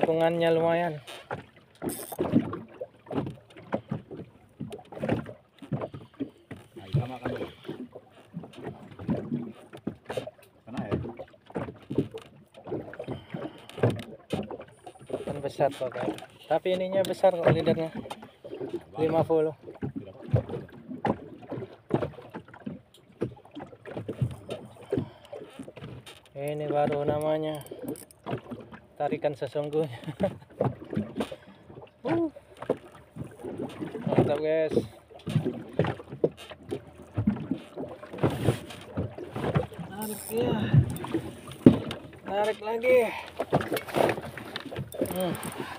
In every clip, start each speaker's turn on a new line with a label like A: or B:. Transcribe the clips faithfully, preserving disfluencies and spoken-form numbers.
A: lingkungannya lumayan.
B: Nah, kita makan dulu. Kena ya?
A: Kan besar kok kan. Tapi ininya besar kok lidarnya. lima puluh. Ini baru namanya tarikan sesungguhnya. uh. Mantap guys. Tarik ya. Tarik lagi. Hmm.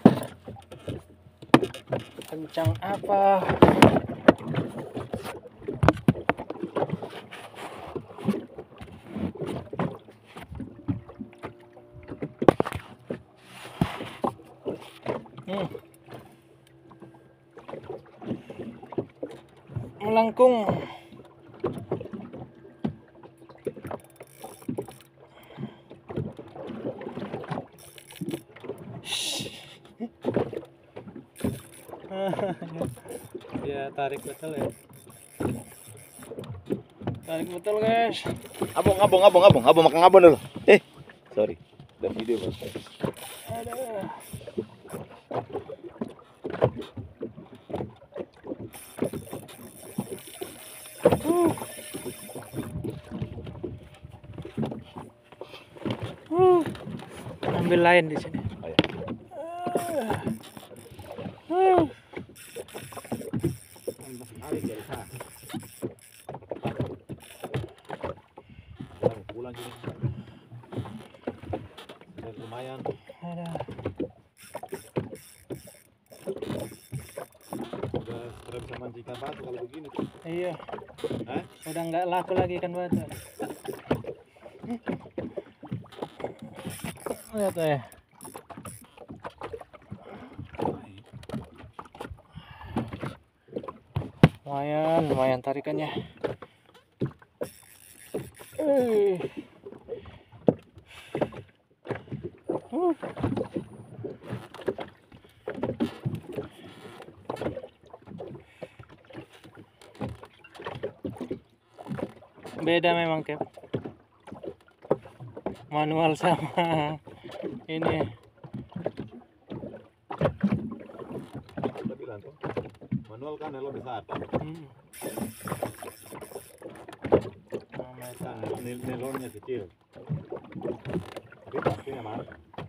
A: Kencang apa? Hmm. Melengkung. Ya tarik betul ya. Tarik betul guys.
B: Abang, abang, abang, abang, abang makan abang dulu. Eh, sorry, udah video bang.
A: Aduh. Uh. Uh. Ambil lain di sini.
B: Oh, ya.
A: Uh.
B: Pulang sini. Dan lumayan.
A: Ada.
B: Udah sudah bisa mancing ikan batu kalau begini.
A: Iya.
B: Eh?
A: Udah nggak laku lagi ikan batu. Lihat ya. Lumayan, lumayan tarikannya. Uh. Uh. Beda memang Cap. Manual sama ini.
B: Udah bilang tuh, manual kan lebih besar.
A: Hmm.
B: Kan nil nilonnya kecil. Tapi pastinya mana?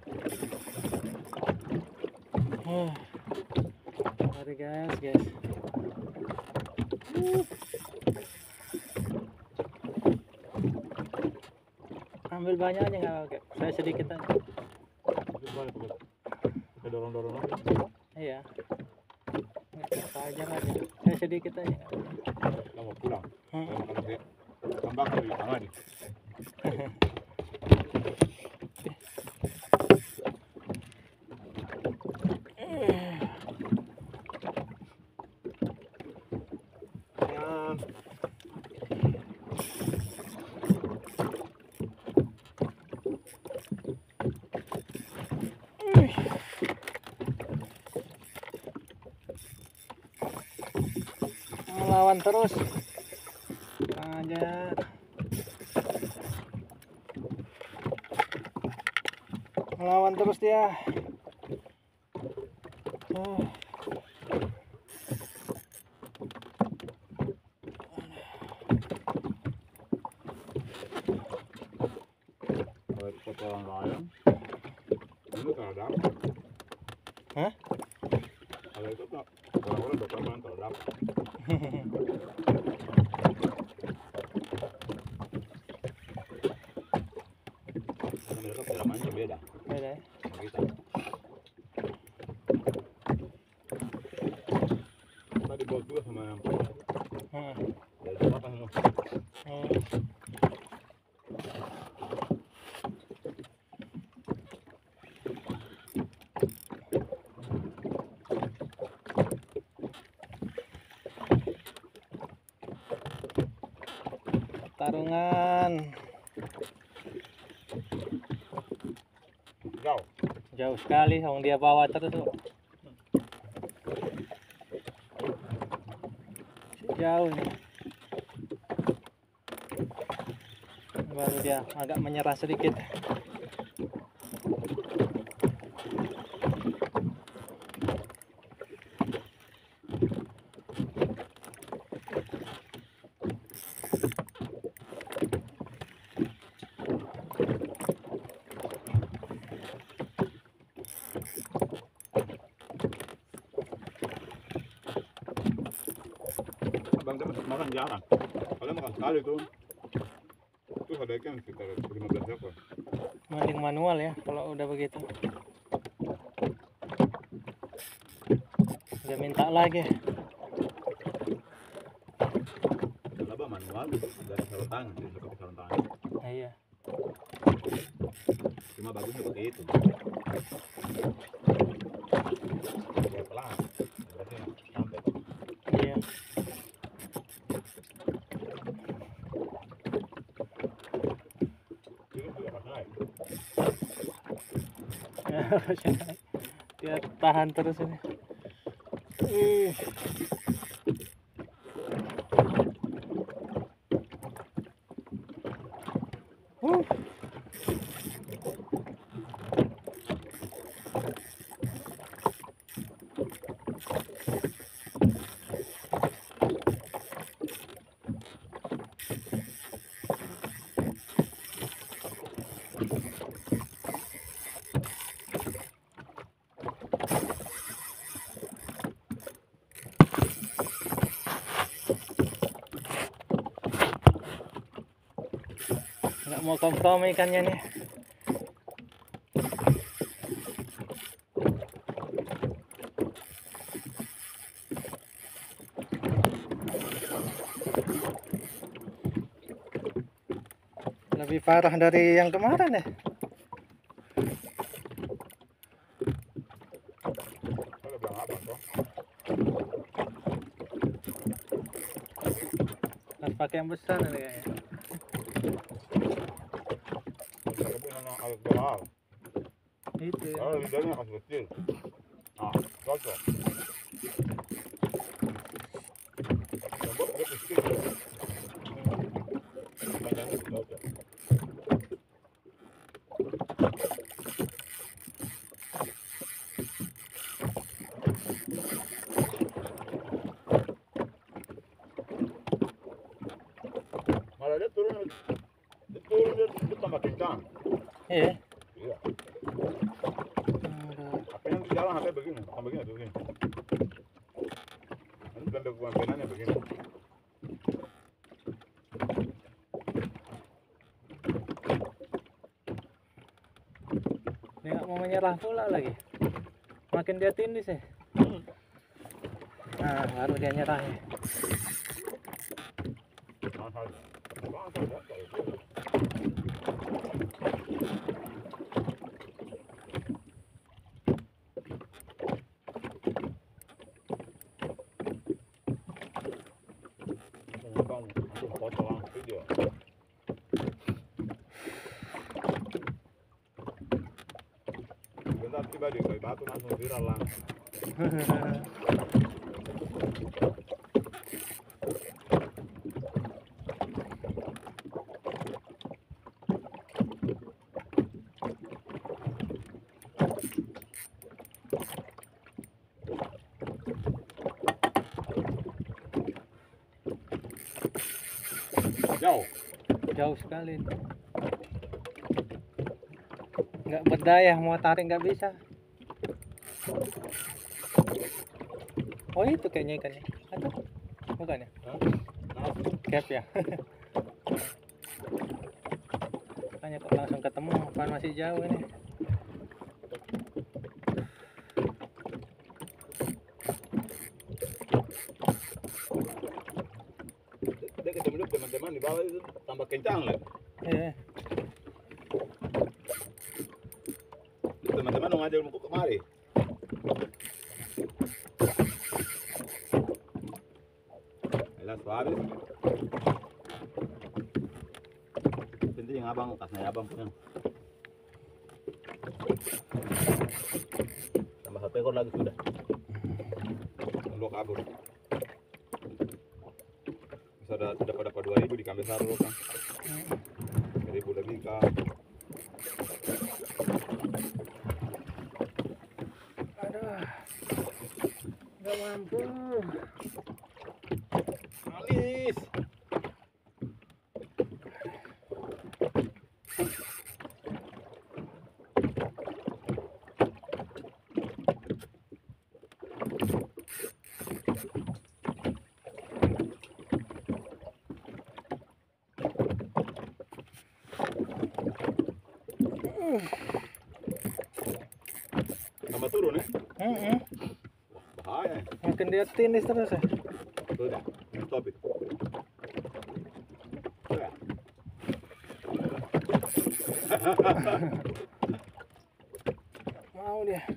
A: Uh. Mari guys, guys. Uh. Ambil banyak aja nggak apa-apa. Saya sedikit aja.
B: Itu boleh tuh. Kita dorong-dorong aja.
A: Iya. Nggak apa aja aja. Saya sedikit aja.
B: Kita mau pulang.
A: Hmm.
B: Kalau dia tambah dari tangan nih.
A: Melawan terus aja. Melawan terus dia. Oh.
B: Kalau kotoran lain ini terhadap.
A: Hah?
B: Kalau itu tak orang-orang berteman terhadap. Karena mereka pengalamannya beda.
A: Beda ya?
B: Sama kita. Tadi bos juga sama yang
A: Hmm.
B: dari tempatan semua.
A: Hmm. Tarungan.
B: Go.
A: Jauh sekali, orang dia bawa terus tuh. Jauh nih. Baru dia agak menyerah sedikit.
C: Abang dapat makan jarang. Kalau makan sekali tuh, tuh ada ikan sekitar lima belas ekor.
A: Mending manual ya kalau udah begitu. Dia minta lagi.
C: Laba manual dari sarung tangan, dari pakai sarung tangan.
A: Nah, iya.
C: Cuma bagusnya pakai itu. Biar pelan, berarti sampai.
A: Iya.
C: Itu juga pas naik.
A: Dia tahan terus ini. Ih. Uh. Nggak mau kompromi ikannya nih. Lebih parah dari yang kemarin ya.
C: Kalau bilang apa toh?
A: Harus pakai yang besar nih kayaknya.
C: Tapi memang harus berhal.
A: Itu ya.
C: Kalau lidahnya kasih kecil. Nah, cocok. Tembok dia kecil. Panjangnya cocok. Malah dia turun, dia turun dia, dia tambah kencang.
A: Iya.
C: Iya.
A: Aduh.
C: Apa yang di jalan apa begini, sama begini atau begini. Ini tanda kewantenannya begini.
A: Dia nggak mau menyerah pula lagi. Makin dia tindih sih. Nah, baru dia nyerah ya.
C: Mahal. Mahal ya, kalau itu. Bang, untuk foto lang video. Bentar tiba di kayu batu langsung viral lang. Jauh.
A: Jauh sekali. Nggak berdaya, mau tarik nggak bisa. Oh itu kayaknya ikannya. Atau bukan ya?
C: Hah? Nah,
A: Gap ya. Makanya kok langsung ketemu, kan masih jauh ini.
C: dia ketemu teman-teman di bawah itu tambah kencang lah.
A: Iya.
C: Teman-teman mau ngajak aku kemari. Alas habis. Penting abang kasih abang punya.
B: Berapa ekor lagi sudah?
C: Lo kabur. Bisa ada dapat dapat dua ribu di kambing satu lo kan. Seribu lagi kan.
A: Aduh. Nggak mampu.
C: Alis. Tambah turun ya?
A: Mm-mm.
C: Bahaya.
A: Makin dia tindis terus ya.
C: Sudah, stop itu. Sudah.
A: Mau dia.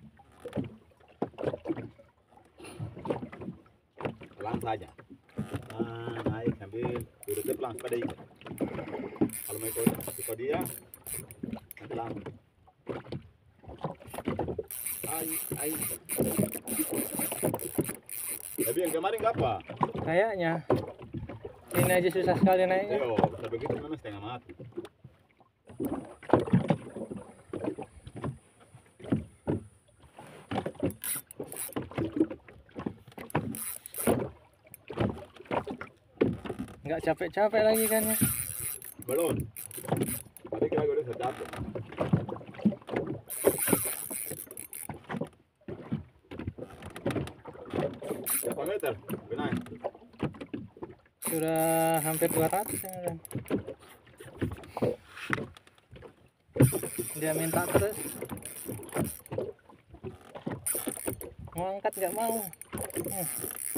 C: Pelan saja. Nah, naik sambil duduknya pelan pada ikan. Kalau mau ikut, ikut dia, nanti lama. Ai, ai. Tapi yang kemarin nggak apa?
A: Kayaknya. Ini aja susah sekali naiknya.
C: Yo, bisa begitu memang setengah mati.
A: Nggak capek-capek lagi kan ya.
C: Belum. Tadi kira gue udah capek. Berapa meter? Benar.
A: Sudah hampir dua ratus ya kan. Dia minta terus. Mau angkat nggak mau. Hmm.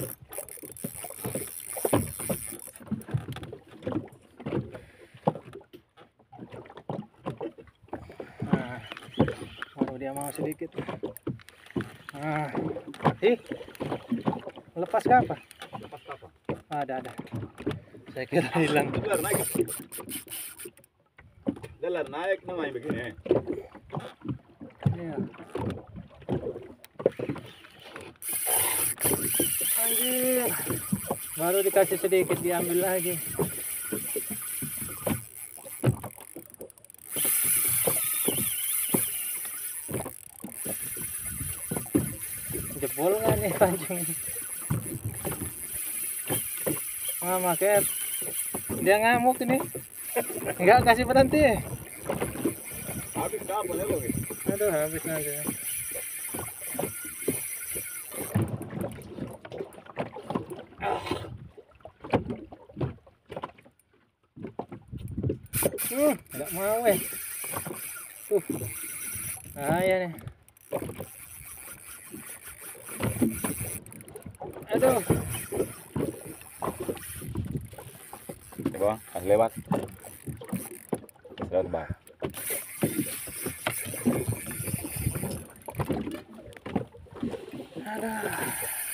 A: Nah, baru dia mau sedikit. Nah, ih, lepas ke apa?
C: Lepas apa?
A: Ada ada. Saya kira hilang.
C: Delar naik. Delar naik namanya begini.
A: Iya. Anjir. Baru dikasih sedikit diambil lagi. Jebol nggak nih pancing? Mama Ket, dia ngamuk ini. Nggak kasih berhenti.
C: Habis kapan ya lo?
A: Aduh, habis nanti. Uh, nggak mau eh. Uh, bahaya nih. Aduh.
B: Coba, pas lewat. Lewat bawah.
A: Aduh.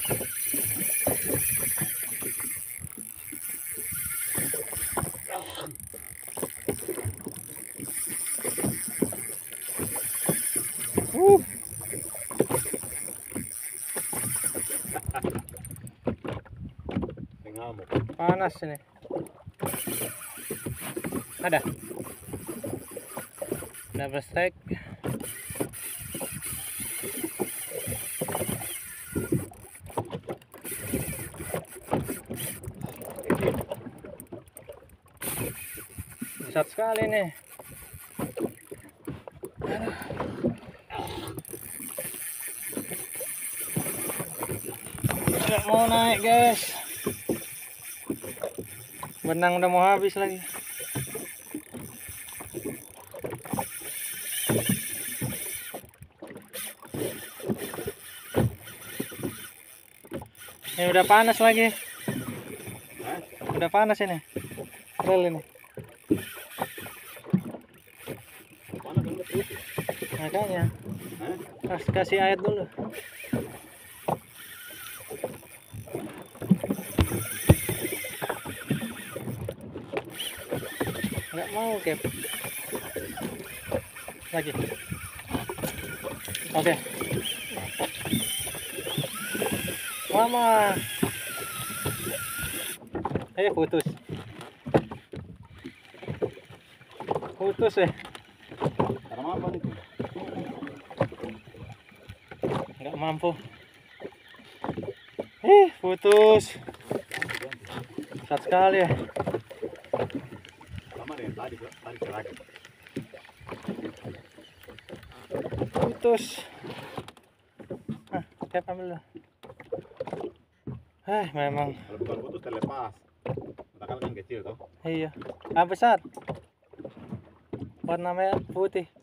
A: Uh.
C: Ngamuk.
A: Panas ini. Ada. Double strike. Besar sekali nih. Nggak mau naik guys. Benang udah mau habis lagi. Ini udah panas lagi.
C: Hah?
A: Udah panas ini. Rel ini.
C: Mana kan betul?
A: Makanya
C: Hah?
A: kas kasih air dulu. Nggak mau Kep. Lagi. Oke. Mama. Eh, putus. Putus eh.
C: Karena apa itu?
A: Nggak mampu. Eh, putus. Besar sekali ya.
C: Sama dengan tadi, tadi seragam.
A: Putus. Nah, siapa ambil dulu. Eh, memang.
C: Kalau bukan putus terlepas. Maka kan kecil toh.
A: Iya. Ah, besar. Warna merah putih.